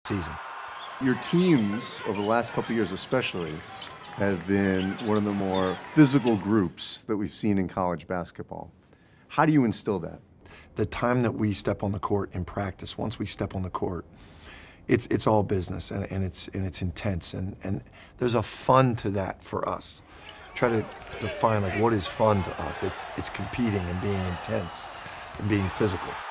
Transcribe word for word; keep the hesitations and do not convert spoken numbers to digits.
season. Your teams, over the last couple of years especially, have been one of the more physical groups that we've seen in college basketball. How do you instill that? The time that we step on the court in practice, once we step on the court, it's it's all business and, and it's and it's intense and, and there's a fun to that for us. Try to define like what is fun to us. It's it's competing and being intense and being physical.